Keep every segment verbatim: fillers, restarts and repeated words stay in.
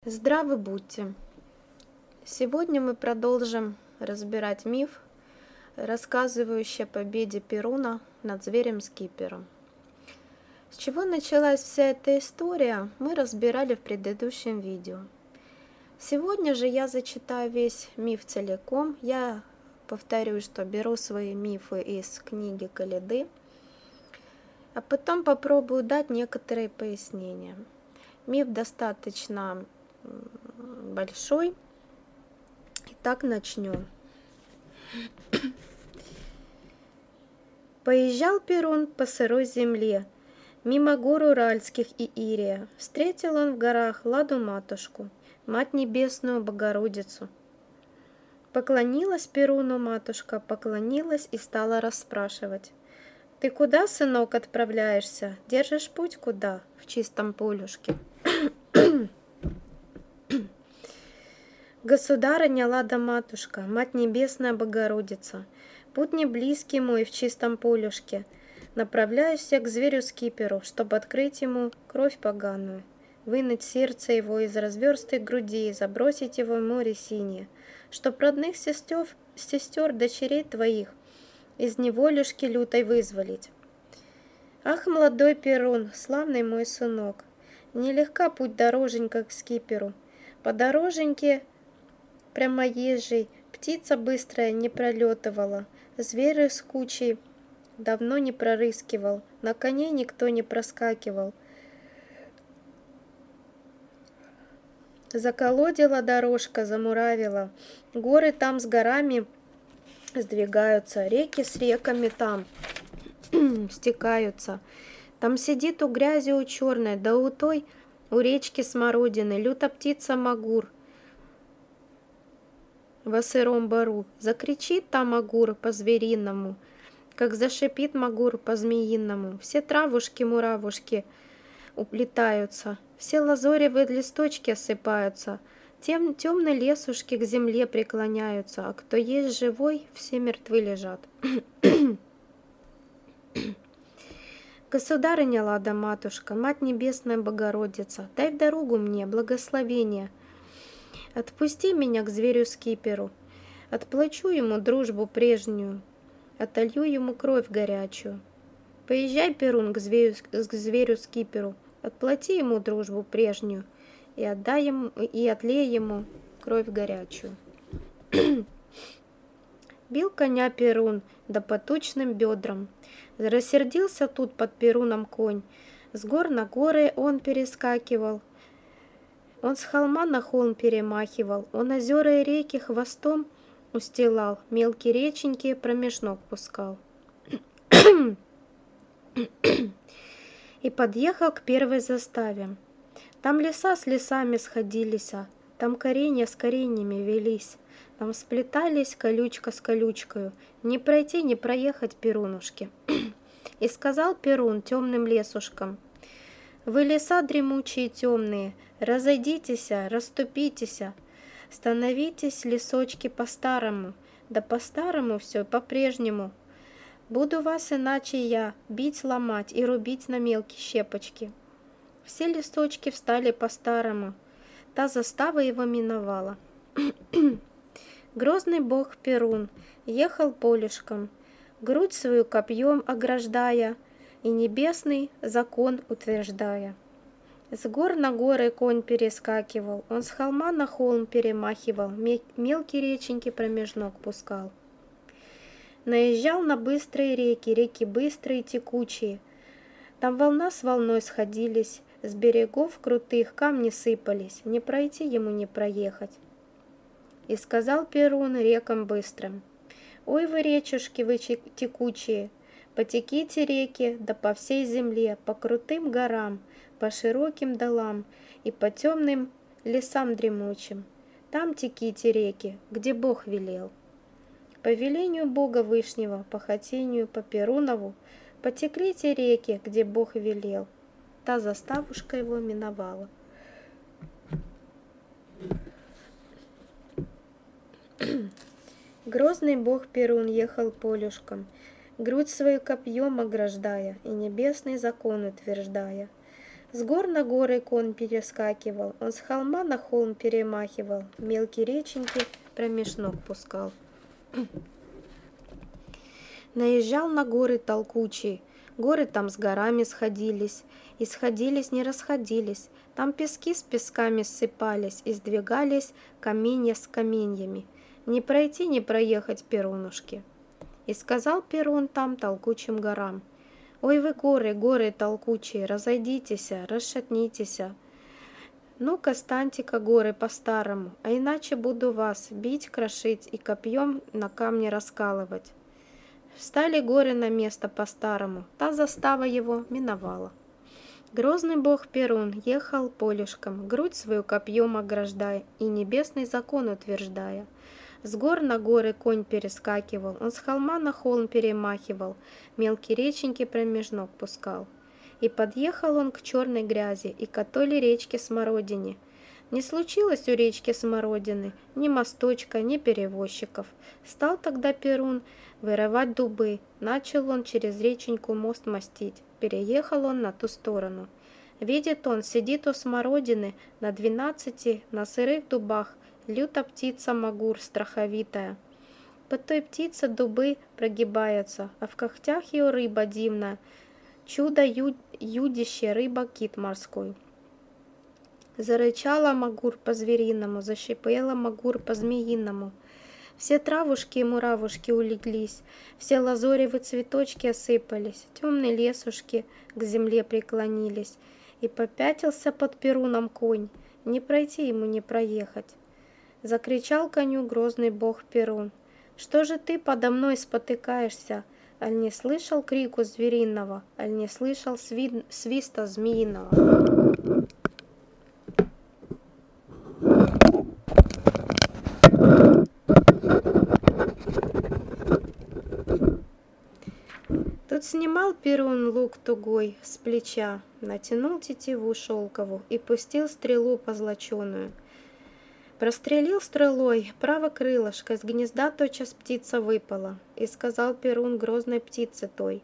Здравы будьте! Сегодня мы продолжим разбирать миф, рассказывающий о победе Перуна над зверем Скипером. С чего началась вся эта история, мы разбирали в предыдущем видео. Сегодня же я зачитаю весь миф целиком. Я повторю, что беру свои мифы из книги Калиды, а потом попробую дать некоторые пояснения. Миф достаточно большой. Итак, начнем. Поезжал Перун по сырой земле, мимо гор Уральских и Ирия. Встретил он в горах Ладу-матушку, Мать Небесную Богородицу. Поклонилась Перуну матушка, поклонилась и стала расспрашивать: «Ты куда, сынок, отправляешься? Держишь путь куда? В чистом полюшке?» «Государыня Лада-матушка, Мать Небесная Богородица, путь не близкий мой в чистом полюшке. Направляюсь я к зверю Скиперу, чтобы открыть ему кровь поганую, вынуть сердце его из разверстой груди и забросить его в море синее, чтоб родных сестер, сестер дочерей твоих из неволюшки лютой вызволить. Ах, молодой Перун, славный мой сынок, нелегка путь дороженька к Скиперу, по дороженьке прямоезжей птица быстрая не пролетывала, зверь с кучей давно не прорыскивал, на коне никто не проскакивал. Заколодила дорожка, замуравила, горы там с горами сдвигаются, реки с реками там стекаются. Там сидит у грязи у черной, да у той, у речки смородины, люта птица Магур во сыром бару. Закричит там Магур по-звериному, как зашипит Магур по-змеиному. Все травушки-муравушки уплетаются, все лазоревые листочки осыпаются, тем темные лесушки к земле преклоняются, а кто есть живой, все мертвы лежат. Государыня Лада-матушка, Мать Небесная Богородица, дай в дорогу мне благословение. Отпусти меня к зверю Скиперу, отплачу ему дружбу прежнюю, отолью ему кровь горячую. Поезжай, Перун, к зверю, к зверю Скиперу, отплати ему дружбу прежнюю и отдай ему, и отлей ему кровь горячую. Бил коня Перун, да по тучным бедрам. Рассердился тут под Перуном конь. С гор на горы он перескакивал, он с холма на холм перемахивал, он озера и реки хвостом устилал, мелкие реченьки промеж ног пускал. И подъехал к первой заставе. Там леса с лесами сходились, там коренья с кореньями велись, там сплетались колючка с колючкою, не пройти, не проехать Перунушке. И сказал Перун темным лесушкам: «Вы леса дремучие темные, разойдитесь, расступитесь, становитесь, лесочки, по-старому, да по-старому все, по-прежнему. Буду вас иначе я бить, ломать и рубить на мелкие щепочки». Все листочки встали по-старому, та застава его миновала. Грозный бог Перун ехал полюшком, грудь свою копьем ограждая и небесный закон утверждая. С гор на горы конь перескакивал, он с холма на холм перемахивал, мелкие реченьки промеж ног пускал. Наезжал на быстрые реки, реки быстрые и текучие, там волна с волной сходились, с берегов крутых камни сыпались, не пройти ему, не проехать. И сказал Перун рекам быстрым: «Ой вы, речушки вы текучие, потеките реки, да по всей земле, по крутым горам, по широким долам и по темным лесам дремучим. Там теките реки, где Бог велел». По велению Бога Вышнего, по хотению по Перунову, потекли те реки, где Бог велел. Та заставушка его миновала. Грозный бог Перун ехал полюшком, грудь свою копьем ограждая и небесный закон утверждая. С гор на горы конь перескакивал, он с холма на холм перемахивал, мелкие реченьки промеж ног пускал. Наезжал на горы толкучий, горы там с горами сходились, и сходились, не расходились, там пески с песками ссыпались, и сдвигались каменья с каменьями. Не пройти, не проехать Перунушке. И сказал Перун там толкучим горам: «Ой вы горы, горы толкучие, разойдитеся, расшатнитеся. Ну-ка, станьте-ка, горы, по-старому, а иначе буду вас бить, крошить и копьем на камни раскалывать». Встали горы на место по-старому, та застава его миновала. Грозный бог Перун ехал полюшком, грудь свою копьем ограждая и небесный закон утверждая. С гор на горы конь перескакивал, он с холма на холм перемахивал, мелкие реченьки промеж ног пускал. И подъехал он к черной грязи и к отой речке Смородине. Не случилось у речки Смородины ни мосточка, ни перевозчиков. Стал тогда Перун вырывать дубы, начал он через реченьку мост мостить, переехал он на ту сторону. Видит он, сидит у Смородины на двенадцати, на сырых дубах, люта птица Магур страховитая. Под той птице дубы прогибаются, а в когтях ее рыба дивная, чудо-юдище рыба-кит морской. Зарычала Магур по-звериному, зашипела Магур по-змеиному. Все травушки и муравушки улеглись, все лазоревы цветочки осыпались, темные лесушки к земле преклонились, и попятился под Перуном конь, не пройти ему, не проехать. Закричал коню грозный бог Перун: «Что же ты подо мной спотыкаешься? Аль не слышал крику звериного, аль не слышал сви... свиста змеиного?» Тут снимал Перун лук тугой с плеча, натянул тетиву шелкову и пустил стрелу позлоченую. Прострелил стрелой право крылышко, с гнезда тотчас птица выпала, и сказал Перун грозной птице той: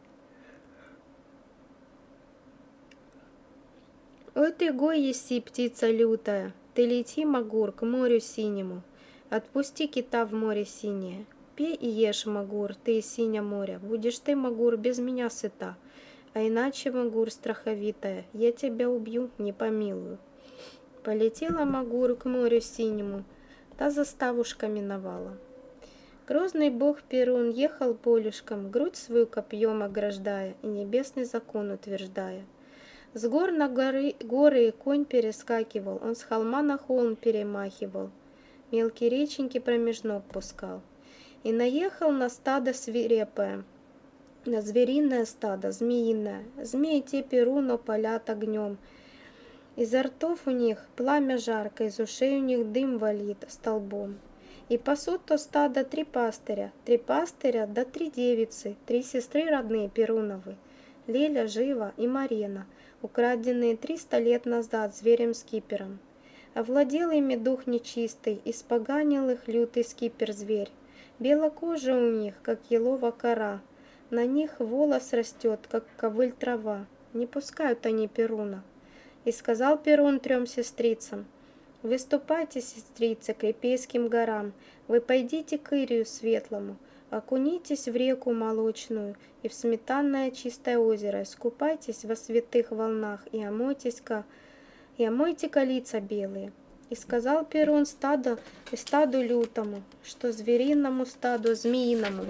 «Ой ты гой еси, птица лютая, ты лети, Магур, к морю синему, отпусти кита в море синее. Пей и ешь, Магур, ты из синя моря, будешь ты, Магур, без меня сыта, а иначе, Магур страховитая, я тебя убью, не помилую». Полетела Магур к морю синему, та заставушка миновала. Грозный бог Перун ехал полюшком, грудь свою копьем ограждая и небесный закон утверждая. С гор на горы, горы конь перескакивал, он с холма на холм перемахивал, мелкие реченьки промеж ног пускал. И наехал на стадо свирепое, на звериное стадо, змеиное. Змеи те Перуну палят огнем, изо ртов у них пламя жарко, из ушей у них дым валит столбом. И пасут то стадо три пастыря, три пастыря да три девицы, три сестры родные Перуновы, Леля, Жива и Марена, украденные триста лет назад зверем скипером. Овладел ими дух нечистый, испоганил их лютый скипер-зверь. Белокожа у них, как елова кора, на них волос растет, как ковыль трава, не пускают они Перуна. И сказал Перун трем сестрицам: «Выступайте, сестрицы, к Репейским горам, вы пойдите к Ирию светлому, окунитесь в реку молочную и в сметанное чистое озеро, искупайтесь во святых волнах и омойтесь-ка, и омойте-ка лица белые». И сказал Перун стаду и стаду лютому, что звериному стаду змеиному: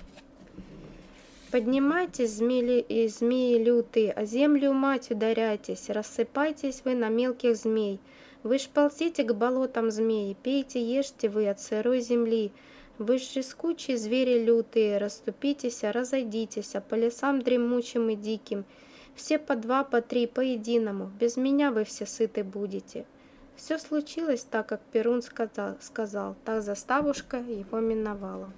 «Поднимайтесь, змеи, и змеи лютые, а землю мать ударяйтесь, рассыпайтесь вы на мелких змей, вы ж ползите к болотам змеи, пейте, ешьте вы от сырой земли, вы ж жескучие звери лютые, расступитесь, разойдитесь по лесам дремучим и диким, все по два, по три, по единому, без меня вы все сыты будете». Все случилось так, как Перун сказал, сказал, так заставушка его миновала.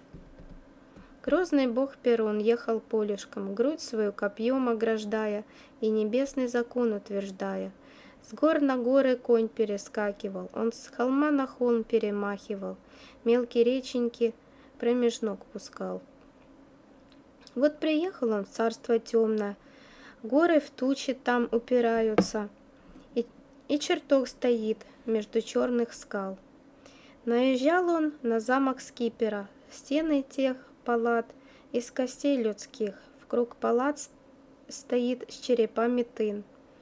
Грозный бог Перун ехал полюшком, грудь свою копьем ограждая и небесный закон утверждая. С гор на горы конь перескакивал, он с холма на холм перемахивал, мелкие реченьки промеж ног пускал. Вот приехал он в царство темное, Горы в тучи там упираются, и, и чертог стоит между черных скал. Наезжал он на замок Скипера, стены тех палат из костей людских, вкруг палат стоит с черепами тын.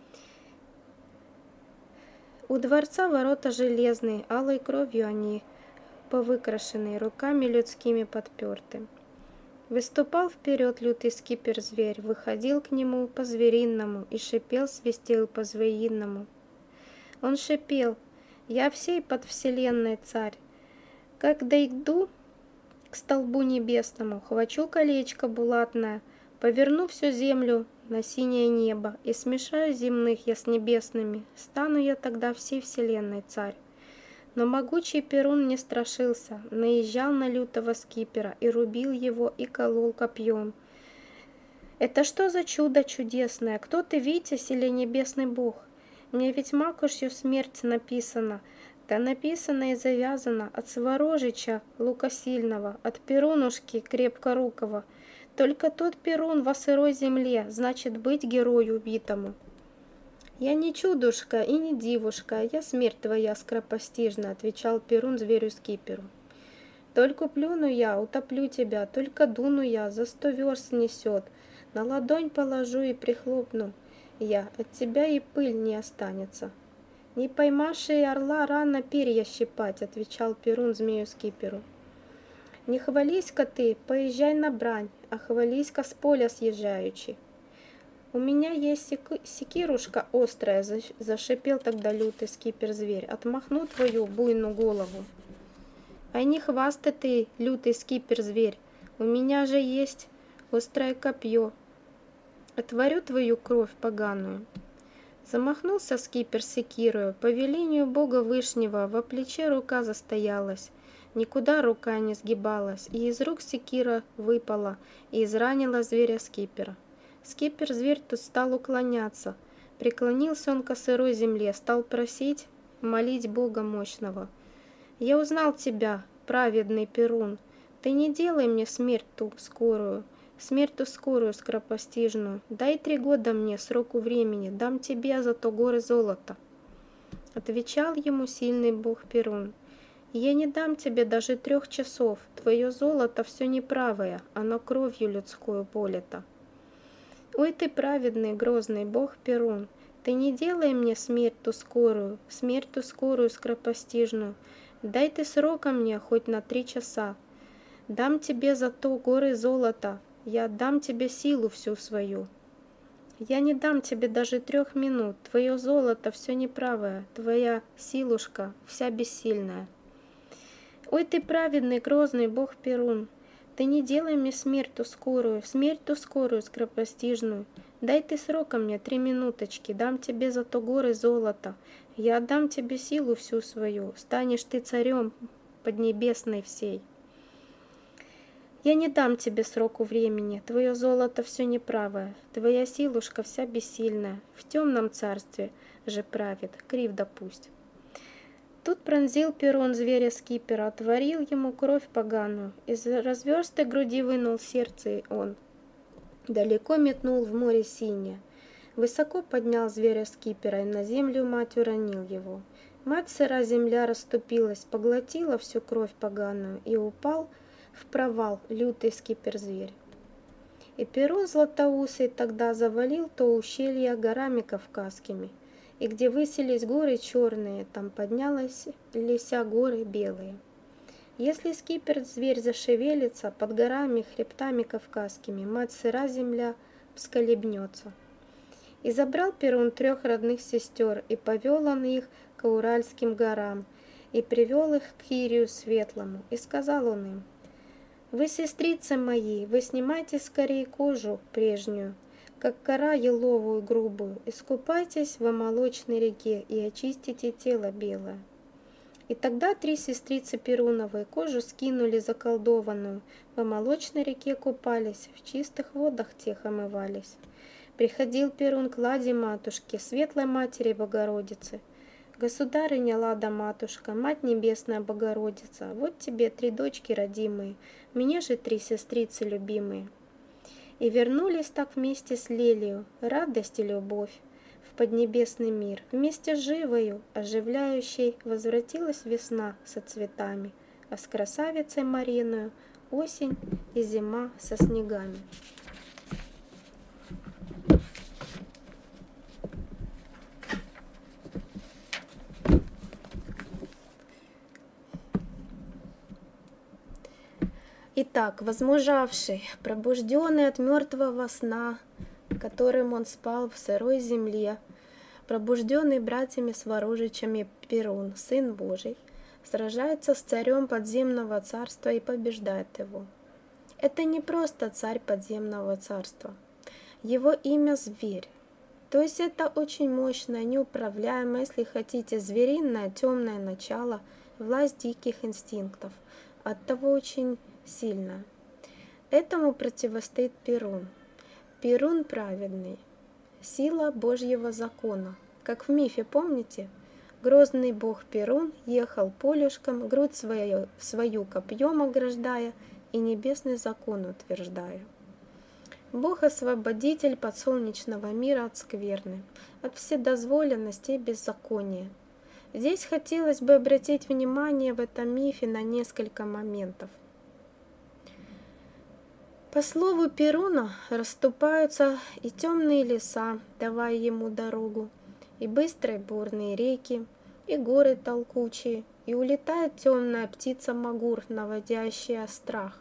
У дворца ворота железные, алой кровью они повыкрашены, руками людскими подперты. Выступал вперед лютый скипер-зверь, выходил к нему по-звериному и шипел, свистел по-звериному. Он шипел: «Я всей подвселенной царь, как дойду к столбу небесному, хвачу колечко булатное, поверну всю землю на синее небо и смешаю земных я с небесными, стану я тогда всей вселенной царь». Но могучий Перун не страшился, наезжал на лютого скипера и рубил его, и колол копьем. «Это что за чудо чудесное? Кто ты, Витязь или небесный бог? Мне ведь макушью смерть написана, да написано и завязано от Сворожича лукосильного, от Перунушки крепкорукого. Только тот Перун во сырой земле, значит быть герою убитому». «Я не чудушка и не дивушка, я смерть твоя скоропостижна», — отвечал Перун зверю Скиперу. «Только плюну я, утоплю тебя, только дуну я, за сто верст снесет, на ладонь положу и прихлопну я, от тебя и пыль не останется». «Не поймавший орла рано перья щипать», — отвечал Перун змею Скиперу. «Не хвались-ка ты, поезжай на брань, а хвались-ка с поля съезжаючи. У меня есть секирушка острая», — зашипел тогда лютый скипер-зверь, «отмахну твою буйную голову». «Ай, не хвастай ты, лютый скипер-зверь, у меня же есть острое копье, отварю твою кровь поганую». Замахнулся скипер секирою, по велению Бога Вышнего во плече рука застоялась, никуда рука не сгибалась, и из рук секира выпала и изранила зверя Скипера. Скипер-зверь тут стал уклоняться, преклонился он к сырой земле, стал просить, молить Бога мощного. «Я узнал тебя, праведный Перун, ты не делай мне смерть ту скорую, смерть ту скорую скоропостижную, дай три года мне сроку времени, дам тебе зато горы золота». Отвечал ему сильный бог Перун: «Я не дам тебе даже трех часов, твое золото все неправое, оно кровью людскую полито». «Ой ты праведный, грозный бог Перун, ты не делай мне смерть ту скорую, смерть ту скорую скоропостижную, дай ты срока мне хоть на три часа, дам тебе зато горы золота, я отдам тебе силу всю свою». «Я не дам тебе даже трех минут, твое золото все неправое, твоя силушка вся бессильная». «Ой ты праведный, грозный бог Перун, ты не делай мне смерть ту скорую, смерть ту скорую скоропостижную, дай ты срока мне три минуточки, дам тебе зато горы золота, я отдам тебе силу всю свою, станешь ты царем поднебесной всей». «Я не дам тебе сроку времени, твое золото все неправое, твоя силушка вся бессильная, в темном царстве же правит, крив да пусть». Тут пронзил Перун зверя Скипера, отварил ему кровь поганую, из разверстой груди вынул сердце он, далеко метнул в море синее. Высоко поднял зверя Скипера и на землю мать уронил его. Мать сыра земля расступилась, поглотила всю кровь поганую, и упал в провал лютый скипер-зверь. И Перун златоусый тогда завалил то ущелье горами кавказскими, и где высились горы черные, там поднялись леся горы белые. Если скипер-зверь зашевелится, под горами, хребтами кавказскими, мать сыра земля всколебнется. И забрал Перун трех родных сестер, и повел он их к Уральским горам, и привел их к Кирию Светлому, и сказал он им: «Вы, сестрицы мои, вы снимайте скорее кожу прежнюю, как кора еловую грубую, искупайтесь во молочной реке и очистите тело белое». И тогда три сестрицы Перуновой кожу скинули заколдованную, во молочной реке купались, в чистых водах тех омывались. Приходил Перун к Ладе матушке, светлой матери Богородицы: «Государыня Лада матушка, мать небесная Богородица, вот тебе три дочки родимые, мне же три сестрицы любимые». И вернулись так вместе с Лелию, радость и любовь, в поднебесный мир. Вместе с живою, оживляющей, возвратилась весна со цветами, а с красавицей Мариною осень и зима со снегами. Итак, возмужавший, пробужденный от мертвого сна, которым он спал в сырой земле, пробужденный братьями-сворожичами Перун, Сын Божий, сражается с царем подземного царства и побеждает его. Это не просто царь подземного царства. Его имя Зверь. То есть это очень мощное, неуправляемое, если хотите, звериное, темное начало, власть диких инстинктов. Оттого очень сильно. Этому противостоит Перун. Перун праведный, сила Божьего закона. Как в мифе, помните? Грозный бог Перун ехал полюшком, грудь свою, свою копьем ограждая и небесный закон утверждая. Бог-освободитель подсолнечного мира от скверны, от вседозволенности и беззакония. Здесь хотелось бы обратить внимание в этом мифе на несколько моментов. По слову Перуна расступаются и темные леса, давая ему дорогу, и быстрые бурные реки, и горы толкучие, и улетает темная птица Магур, наводящая страх.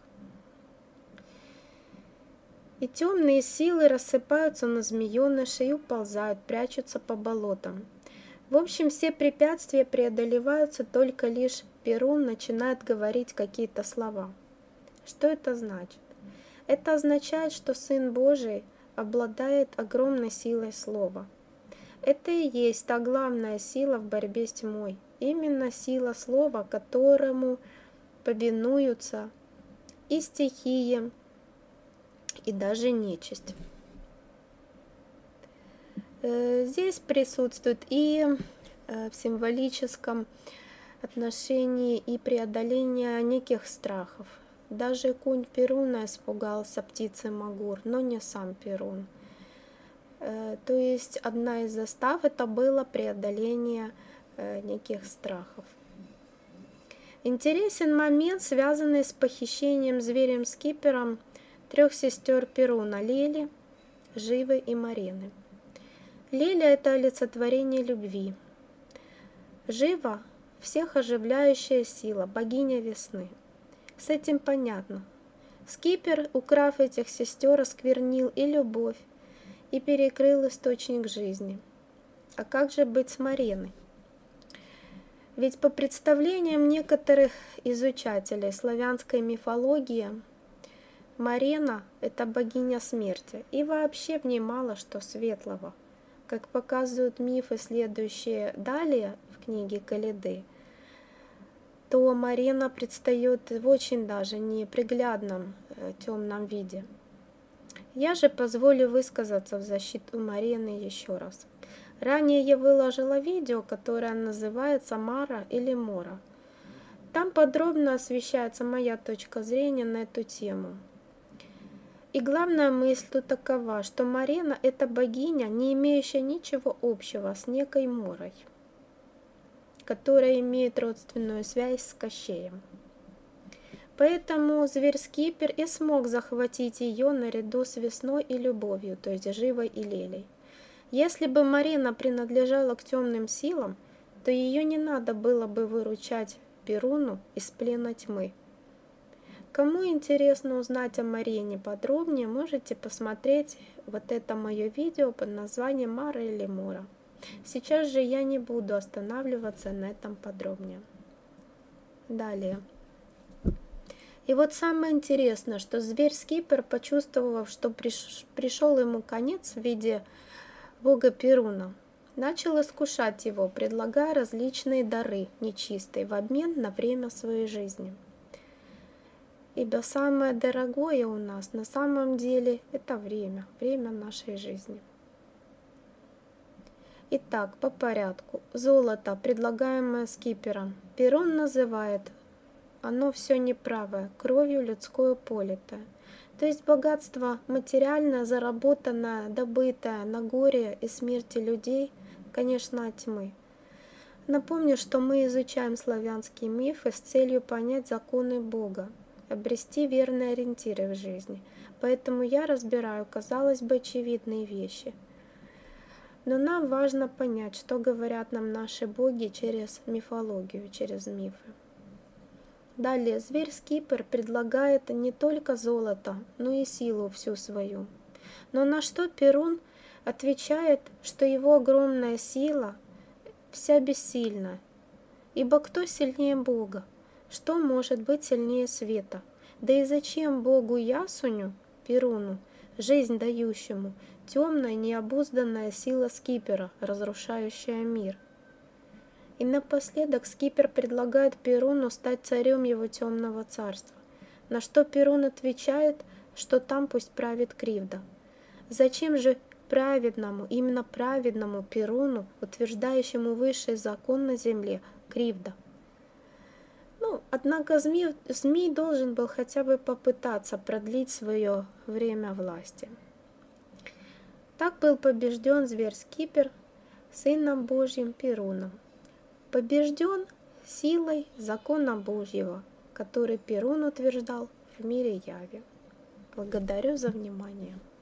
И темные силы рассыпаются на змееныши и уползают, прячутся по болотам. В общем, все препятствия преодолеваются, только лишь Перун начинает говорить какие-то слова. Что это значит? Это означает, что Сын Божий обладает огромной силой слова. Это и есть та главная сила в борьбе с тьмой. Именно сила слова, которому повинуются и стихии, и даже нечисть. Здесь присутствует и в символическом отношении и преодоление неких страхов. Даже конь Перуна испугался птицы Магур, но не сам Перун. То есть одна из застав это было преодоление неких страхов. Интересен момент, связанный с похищением зверем-скипером трех сестер Перуна: Лели, Живы и Марены. Леля – это олицетворение любви. Жива – всех оживляющая сила, богиня весны. С этим понятно. Скипер, украв этих сестер, осквернил и любовь, и перекрыл источник жизни. А как же быть с Мареной? Ведь по представлениям некоторых изучателей славянской мифологии, Марена – это богиня смерти, и вообще в ней мало что светлого. Как показывают мифы, следующие далее в книге Каледы, то Марена предстает в очень даже неприглядном темном виде. Я же позволю высказаться в защиту Марены еще раз. Ранее я выложила видео, которое называется «Мара или Мора». Там подробно освещается моя точка зрения на эту тему. И главная мысль тут такова, что Марена – это богиня, не имеющая ничего общего с некой Морой, которая имеет родственную связь с Кощеем. Поэтому зверь-скипер и смог захватить ее наряду с весной и любовью, то есть Живой и Лелей. Если бы Марена принадлежала к темным силам, то ее не надо было бы выручать Перуну из плена тьмы. Кому интересно узнать о Марене подробнее, можете посмотреть вот это мое видео под названием «Мара или Мора». Сейчас же я не буду останавливаться на этом подробнее. Далее. И вот самое интересное, что зверь-скипер, почувствовав, что приш... пришел ему конец в виде бога Перуна, начал искушать его, предлагая различные дары нечистые в обмен на время своей жизни. Ибо самое дорогое у нас на самом деле это время, время нашей жизни. Итак, по порядку. Золото, предлагаемое скипером, Перун называет: оно все неправое, кровью людскую политое. То есть богатство материальное, заработанное, добытое на горе и смерти людей, конечно, от тьмы. Напомню, что мы изучаем славянские мифы с целью понять законы Бога, обрести верные ориентиры в жизни. Поэтому я разбираю, казалось бы, очевидные вещи. Но нам важно понять, что говорят нам наши боги через мифологию, через мифы. Далее, зверь Скипер предлагает не только золото, но и силу всю свою. Но на что Перун отвечает, что его огромная сила вся бессильна. Ибо кто сильнее Бога? Что может быть сильнее света? Да и зачем Богу Ясуню, Перуну, жизнь дающему, темная необузданная сила Скипера, разрушающая мир? И напоследок Скипер предлагает Перуну стать царем его темного царства, на что Перун отвечает, что там пусть правит Кривда. Зачем же праведному, именно праведному Перуну, утверждающему высший закон на земле, Кривда? Ну, однако змей, змей должен был хотя бы попытаться продлить свое время власти. Так был побежден зверь Скипер сыном Божьим Перуном. Побежден силой закона Божьего, который Перун утверждал в мире яви. Благодарю за внимание.